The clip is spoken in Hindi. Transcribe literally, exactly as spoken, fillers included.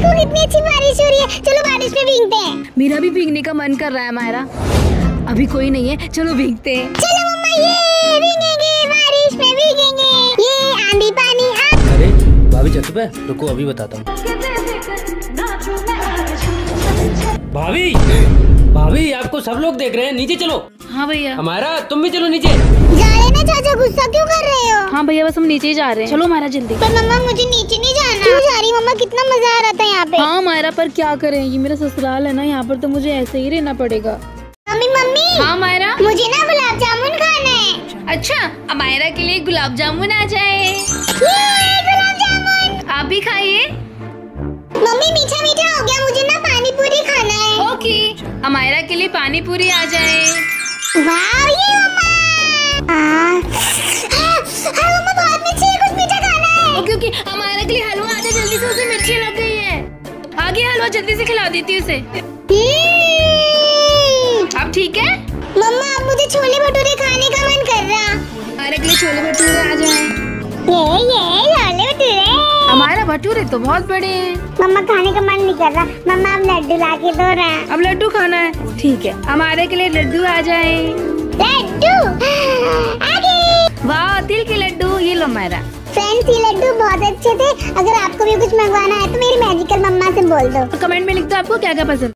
देखो कितनी अच्छी बारिश हो रही है, चलो बारिश में भीगते हैं। मेरा भी भीगने का मन कर रहा है मायरा, अभी कोई नहीं है, चलो भीगते हैं। चलो मम्मा, ये भीगेंगे, बारिश में भीगेंगे, ये आंधी पानी आ... अरे भाभी छत पे रुको, अभी बताता हूँ। भाभी भाभी आपको सब लोग देख रहे हैं, नीचे चलो। हाँ भैया। हमारा तुम भी चलो नीचे। जा रहे ना चाचा, गुस्सा क्यों कर रहे हो? हाँ भैया बस हम नीचे ही जा रहे हैं, चलो मायरा जल्दी। पर मम्मा मुझे नीचे नहीं जाना। क्यों जा रही मम्मा, कितना मजा आ रहा था यहाँ पे। हाँ मायरा पर क्या करें, ये मेरा ससुराल है ना, यहाँ पर तो मुझे ऐसे ही रहना पड़ेगा। Mummy mummy. हाँ मायरा। मुझे ना गुलाब जामुन खाना है। अच्छा अब मायरा के लिए गुलाब जामुन आ जाए। गुलाब जामुन आप भी खाइए। मम्मी मीठा मीठा हो गया, मुझे ना पानी पूरी खाना है। ओके अमायरा के लिए पानी पूरी आ जाए। वाह ये मम्मा। आ, हाँ मम्मा बहुत मिर्ची है, कुछ मीठा खाना है। ओके ओके अमायरा के लिए हलवा आ जाए जल्दी से, उसे मिर्ची लग गई है। आगे हलवा जल्दी से खिला देती हूँ उसे। अब ठीक है मम्मा, अब मुझे छोले भटूरे खाने का मन कर रहा। अमायरा के लिए छोले भटूरे आ जाए। ये ये छोले भटूरे। हमारा भटूरे तो बहुत बड़े हैं। मम्मा खाने का मन नहीं कर रहा, मम्मा अब लड्डू ला के दो ना। अब लड्डू खाना है, ठीक है हमारे के लिए लड्डू आ जाए। लड्डू आगे। वाह तिल के लड्डू, ये लो हमारा। फ्रेंड्स ये लड्डू बहुत अच्छे थे, अगर आपको भी कुछ मंगवाना है तो मेरी मैजिकल मम्मा से बोल दो। कमेंट में लिख दो आपको क्या क्या पसंद।